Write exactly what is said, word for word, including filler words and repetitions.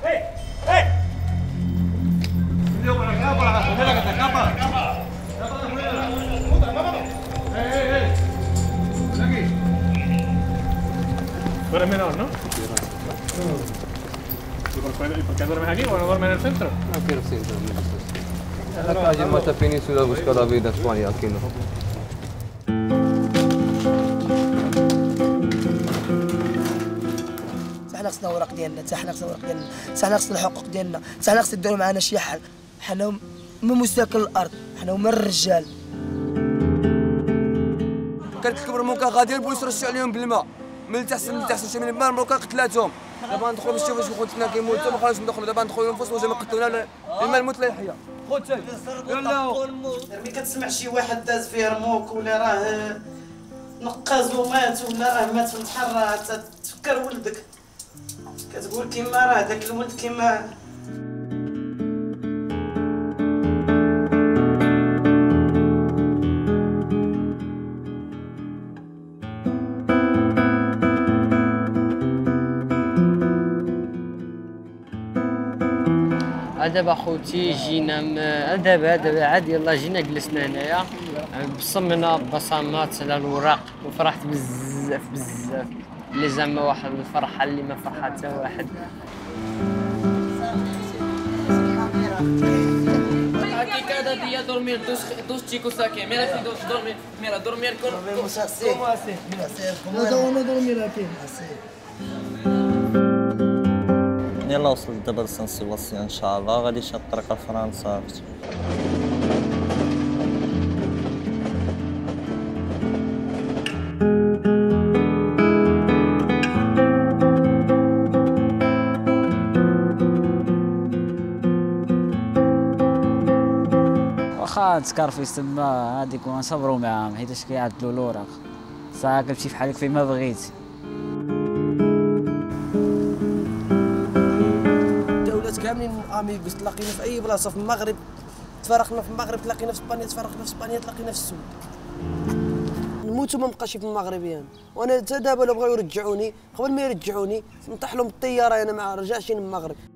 Duermes menor, ¿no? ¿Y por qué duermes aquí o no duermes en el centro? No quiero centro. En la calle Mata Península a buscar la vida en España, aquí no. صح ناقصنا اوراق ديالنا، صح ناقصنا اوراق ديالنا، صح ناقصنا الحقوق ديالنا، صح ناقص ديروا معنا شي حل. حنا من مساكن الارض، حنا هما الرجال. كانت الكبرموكا غادي البوليس رشوا عليهم بالماء من تحسن من تحسن شي من الماء المروكا قتلاتهم. دابا ندخلوا باش نشوفوا شي خوتنا كيموتوا ما خرجوش ندخلوا دابا ندخلوا نفوسوا زعما قتلونا الماء الموت لا يحيى. خوتي يلا ملي كتسمع شي واحد داز فيه رموك ولا راه نقاز ومات ولا راه مات في البحر راه تفكر ولدك كتقول كيما راه داك الولد كيما دابا خوتي جينا دابا دابا عاد يلاه جينا جلسنا هنايا بصمنا بصمات على الوراق وفرحت بزاف بزاف اللي زعما واحد الفرحه اللي ما فرحها حتى واحد. Aquí cada día dormir dos, dos chicos aquí. Mira si dos dormir, mira dormir con. Dormimos así. ¿Cómo así? No, no dormir aquí. Así. يلا وصلت دابا لسان سيباستيان ان شاء الله غادي شاد الطريق لفرنسا. واخا تكرفيس تما هاديك ونصبروا معاهم حيتاش كيعدلوا الوراق صافي كتمشي فحالك فيما بغيتي. كاملين اميغوس تلاقينا في اي بلاصه في المغرب، تفارقنا في المغرب تلاقينا في اسبانيا، تفارقنا في اسبانيا تلاقينا في السود. نموت وما نبقاش في المغربيين، وانا حتى دابا لو بغاو يرجعوني قبل ما يرجعوني نطيح لهم الطياره انا ما رجعش للمغرب.